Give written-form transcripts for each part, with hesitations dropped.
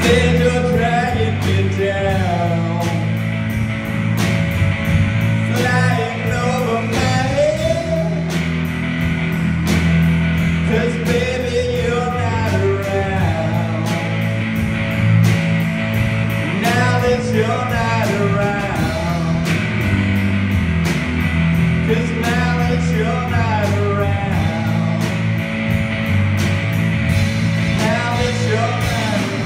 Then you're dragging me down, flying over my head. 'Cause baby, you're not around. Now that you're not around, 'cause now that you're not around, now that you're not around.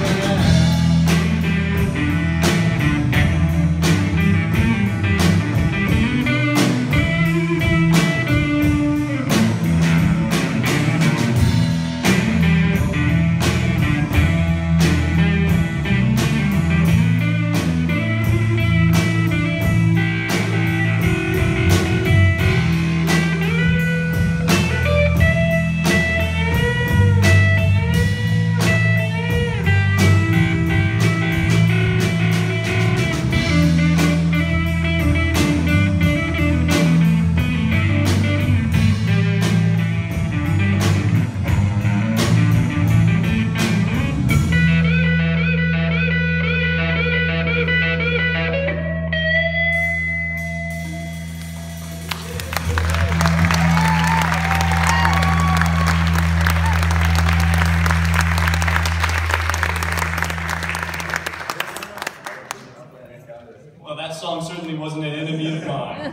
Well, that song certainly wasn't an enemy of mine.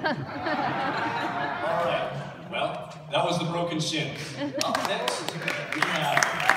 All right, well, that was the Broken Shins. Up next, we have